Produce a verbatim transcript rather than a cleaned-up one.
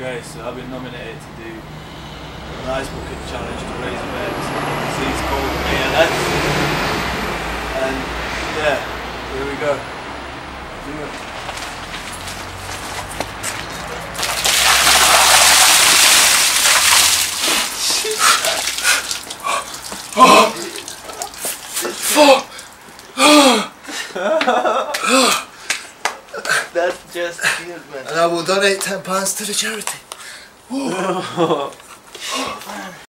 Okay, so I've been nominated to do a nice bucket challenge to raise awareness of a disease called A L S. And yeah, here we go. Do it. That's just cute, man. And I will donate ten pounds to the charity.